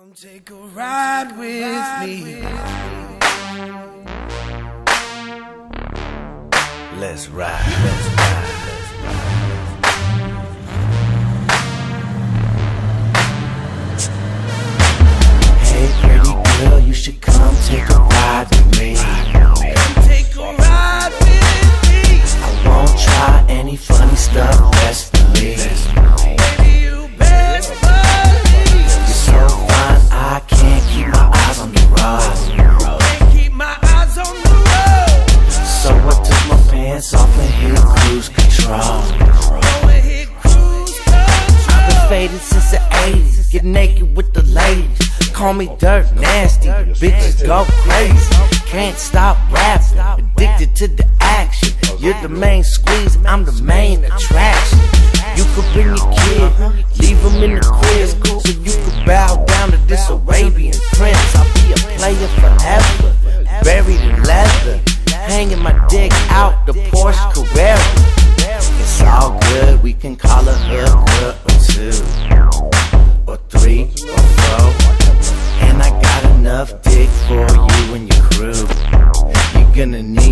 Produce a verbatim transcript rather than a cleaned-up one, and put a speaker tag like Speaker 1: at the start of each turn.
Speaker 1: Come take a ride with me. Let's ride, let's ride, let's ride. Hey pretty girl, you should come take a ride with me. Come take a ride with me. I won't try any funny stuff, best believe. Baby, you best believe. You're so fine, I can't keep my eyes on the road. Can't keep my eyes on the road. So I took my pants off and hit cruise control. Hit cruise control. I've been faded since the eighties, get naked with the ladies. Call me dirt nasty, bitches go crazy. Can't stop rapping, addicted to the action. You're the main squeeze, I'm the main attraction. You could bring your kid, leave him in the crib, so you could bow down to this Arabian prince. I'll be a player forever, buried in leather, hanging my dick out the Porsche Carrera. It's all good, we can call a hooker or two, or three, or four. And I got enough dick for you and your crew. You're gonna need